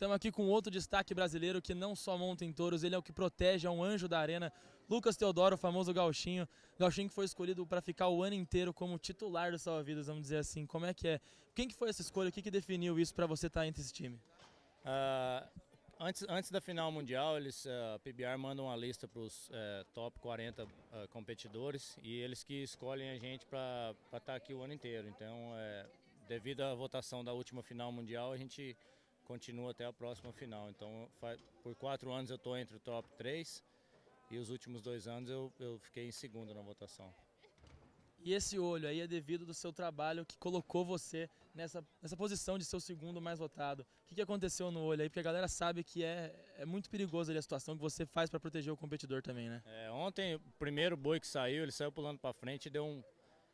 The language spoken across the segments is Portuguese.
Estamos aqui com outro destaque brasileiro que não só monta em touros, ele é o que protege, é um anjo da arena. Lucas Teodoro, o famoso Gauchinho. Gauchinho que foi escolhido para ficar o ano inteiro como titular do Salva-Vidas, vamos dizer assim. Como é que é? Quem que foi essa escolha? O que definiu isso para você estar entre esse time? Antes da final mundial, a PBR manda uma lista para os top 40 competidores e eles que escolhem a gente para estar aqui o ano inteiro. Então, devido à votação da última final mundial, a gente continua até a próxima final. Então, por 4 anos eu estou entre o top 3 e os últimos 2 anos eu fiquei em segundo na votação. E esse olho aí é devido do seu trabalho que colocou você nessa posição de ser o segundo mais votado. O que aconteceu no olho aí? Porque a galera sabe que é muito perigoso ali a situação que você faz para proteger o competidor também, né? Ontem, o primeiro boi que saiu, ele saiu pulando para frente e deu um...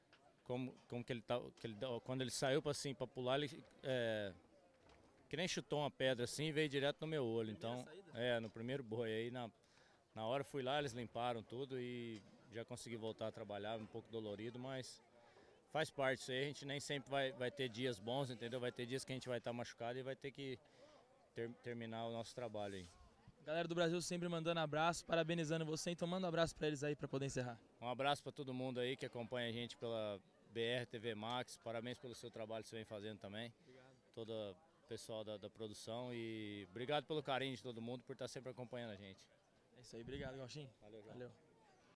quando ele saiu para pular, ele que nem chutou uma pedra assim e veio direto no meu olho. Então, no primeiro boi aí, na hora fui lá, eles limparam tudo e já consegui voltar a trabalhar, um pouco dolorido, mas faz parte disso aí. A gente nem sempre vai ter dias bons, entendeu? Vai ter dias que a gente vai estar machucado e vai ter que terminar o nosso trabalho aí. Galera do Brasil sempre mandando abraço, parabenizando você, então manda um abraço para eles aí para poder encerrar. Um abraço para todo mundo aí que acompanha a gente pela BR TV Max, parabéns pelo seu trabalho que você vem fazendo também. Obrigado. Todo o pessoal da produção e obrigado pelo carinho de todo mundo por estar sempre acompanhando a gente. É isso aí, obrigado, Gauchinho. Valeu, João. Valeu.